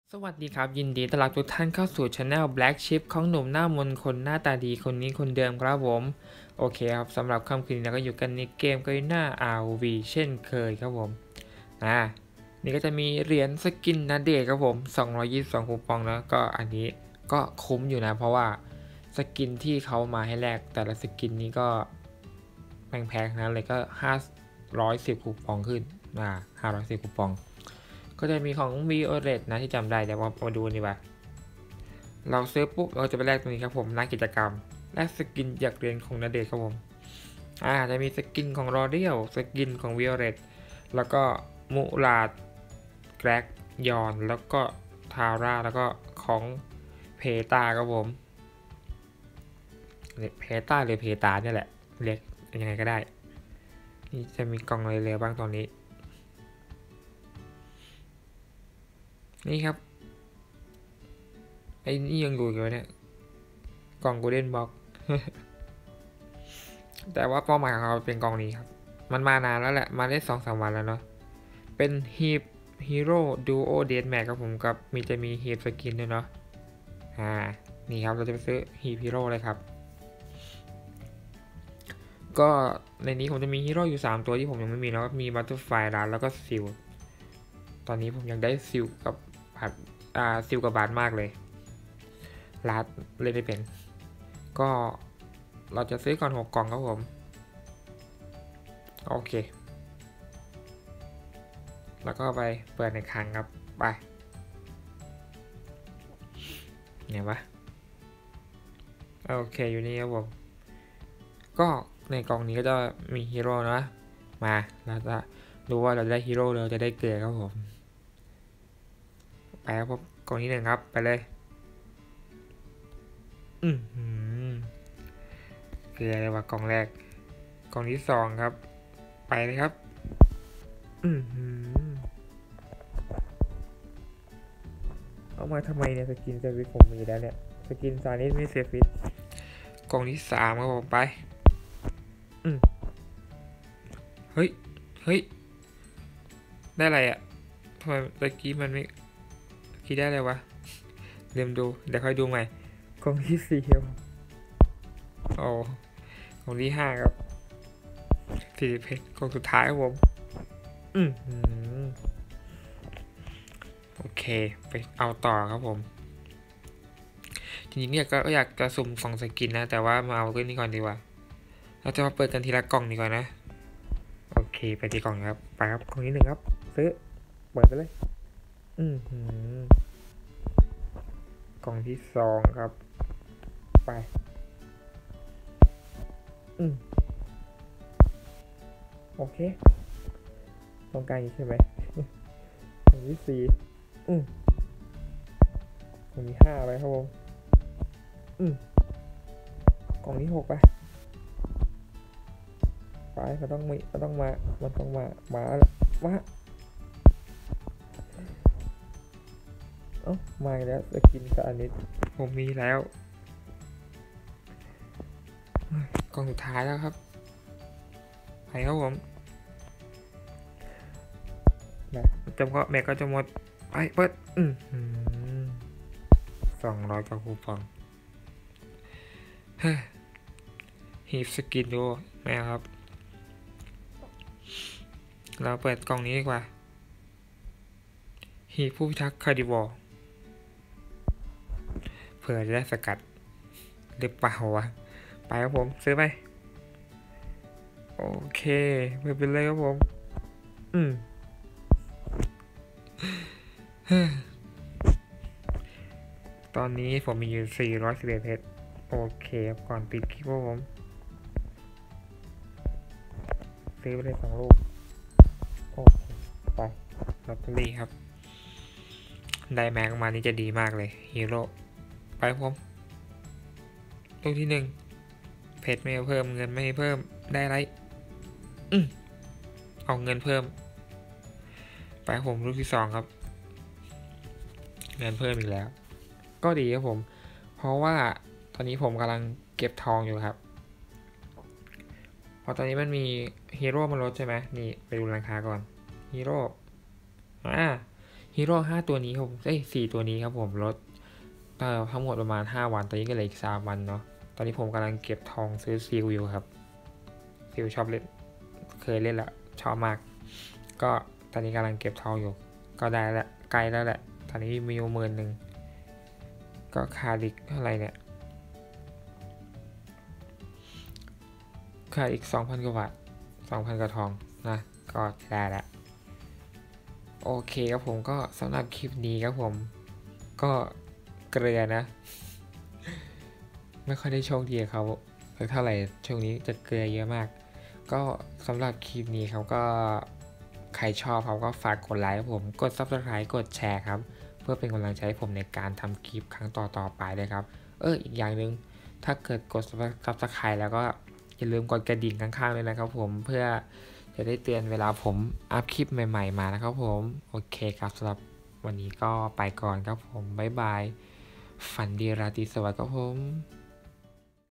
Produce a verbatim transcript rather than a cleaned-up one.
สวัสดีครับยินดีต้อนรับทุกท่านเข้าสู่ช anel Black Chip ของหนุ่มหน้ามนต์คนหน้าตาดีคนนี้คนเดิมครับผมโอเคครับสำหรับค่ำคืนนี้เราก็อยู่กันในเกม Garena อาร์ โอ วี เช่นเคยครับผมอ่านี่ก็จะมีเหรียญสกินณเดชน์ครับผมสองร้อยยี่สิบสองคูปองนะก็อันนี้ก็คุ้มอยู่นะเพราะว่าสกินที่เขามาให้แลกแต่ละสกินนี้ก็แพงๆนะเลยก็ห้าร้อยสิบคูปองขึ้นอ่าห้าร้อยสิบคูปองก็จะมีของ Violet นะที่จำได้เดี๋ยวมาดูดีกว่าเราซื้อปุ๊บเราจะไปแลกตรงนี้ครับผมหน้ากิจกรรมแลกสกินจากเหรียญของณเดชน์ครับผมอ่าจะมีสกินของรอเรียลสกินของ Violet แล้วก็มูลาดแกร็กยอนแล้วก็ทาร่าแล้วก็ของเพตาครับผมเพตาหรือเพตาเนี่ยแหละเรียกยังไงก็ได้นี่จะมีกล่องอะไรเลยบ้างตอนนี้นี่ครับไอ้นี่ยังอยู่อยู่เนี่ยกล่องโกลเด้นบ็อก แต่ว่าเป้าหมายของเราเป็นกล่องนี้ครับมันมานานแล้วแหละมาได้สองสามวันแล้วเนาะเป็นฮีบฮีโร่ดูโอเดนแม็กครับผมกับมีจะมีฮีบสกินด้วยเนาะอ่านี่ครับเราจะไปซื้อฮีบฮีโร่เลยครับก็ในนี้ผมจะมีฮีโร่อยู่สามตัวที่ผมยังไม่มีเนาะมีบัตเตอร์ไฟลาแล้วก็ซิลตอนนี้ผมยังได้ซิลกับบาทอ่าซิลกับบาทมากเลยลาดเล่นไม่เป็นก็เราจะซื้อก่อนหกกล่องครับผมโอเคแล้วก็ไปเปิดในครั้งครับไปเนี่ยวะโอเคอยู่นี่ครับผมก็ในกล่องนี้ก็จะมีฮีโร่นะมาเราจะดูว่าเราได้ฮีโร่เราจะได้เกลือครับผมไปครับผมกล่องที่หนึ่งครับไปเลยอืมเกลือเลยว่ากล่องแรกกล่องที่สองครับไปเลยครับอืมเอามาทำไมเนี่ยสกินเซฟิตผมมีแล้วเนี่ยสกินซานิสไม่เซฟิตกล่องที่สามครับผมไปอืมเฮ้ยเฮ้ยได้อะไรอ่ะทำไมตะกี้มันไม่คิดได้อะไรวะลืมดูเดี๋ยวค่อยดูใหม่กล่องที่สี่ครับโอ้กล่องที่ห้าครับสี่สิบเพชรกล่องสุดท้ายครับผมอืมโอเคไปเอาต่อครับผมจริงๆเนี่ยก็อยากจะสุ่มของสกินนะแต่ว่ามาเอาก็นี่ก่อนดีกว่าเราจะมาเปิดกันทีละกล่องดีกว่านะโอเคไปที่กล่องครับไปครับกล่องที่หนึ่งครับซื้อเปิดไปเลยอืมกล่องที่สองครับไปอืมโอเคตรงกลางใช่ไหมกล่องที่สี่อืมกล่องที่ห้าไปครับผมอืมกล่องที่หกไปไปมันต้องมีมันต้องมามันต้องมามาแล้วมาเอ้ามาแล้วสกินกับอันนี้ผมมีแล้วกล่องสุดท้ายแล้วครับไปครับผมนะจำก็แม็กก็จะหมดไปเปิดอืมสองร้อยกว่าคูปองฮีฟสกินดูแม่ครับเราเปิดกล่องนี้ดีกว่าฮีผู้พิทักษ์คาร์ดิวอลเผื่อจะได้สกัดหรือเปล่าวะไปครับผมซื้อไปโอเคไปเป็นเลยครับผมอืมตอนนี้ผมมีอยู่สี่ร้อยสิบเอ็ดเพชรโอเคก่อนปิดคลิปครับผมซื้อไปเลยสองลูกโอเคไปลอตเตอรี่ครับได้แม็กมานี่จะดีมากเลยฮีโร่ไปผมลูกที่หนึ่งเพชรไม่เพิ่มเงินไม่เพิ่มได้ไรอืมเอาเงินเพิ่มไปผมลูกที่สองครับเงินเพิ่มอีกแล้วก็ดีครับผมเพราะว่าตอนนี้ผมกำลังเก็บทองอยู่ครับเพราะตอนนี้มันมีฮีโร่มาลดใช่ไหมนี่ไปดูราคาก่อนฮีโร่อ่าฮีโร่ห้าตัวนี้ครับเอ้ยสี่ตัวนี้ครับผมลดทั้งหมดประมาณห้าวันตอนนี้ก็เหลืออีกสามวันเนาะตอนนี้ผมกำลังเก็บทองซื้อซีวิวครับซีวิวชอบเล่นเคยเล่นละชอบมากก็ตอนนี้กำลังเก็บทองอยู่ก็ได้แล้วใกล้แล้วแหละตอนนี้มีอยู่หมื่นหนึ่งก็คาดิกเท่าไรเนี่ยคาอีกสองพันกว่าบาทสองพันกว่าทองนะก็ได้แล้วโอเคครับผมก็สำหรับคลิปนี้ครับผมก็เกลือนะไม่ค่อยได้โชคดีเขาเท่าไหร่ช่วงนี้จะเกลือเยอะมากก็สำหรับคลิปนี้เขาก็ใครชอบเขาก็ฝากกดไลค์ครับผมกด ซับสไครบ์ กดแชร์ครับเพื่อเป็นกำลังใจให้ผมในการทำคลิปครั้งต่อๆไปเลยครับเอออีกอย่างหนึ่งถ้าเกิดกด ซับสไครบ์ แล้วก็อย่าลืมกดกระดิ่งข้างๆเลยนะครับผมเพื่อจะได้เตือนเวลาผมอัพคลิปใหม่ๆมานะครับผมโอเคครับสำหรับวันนี้ก็ไปก่อนครับผมบ๊ายบายฝันดีราตรีสวัสดิ์ครับผม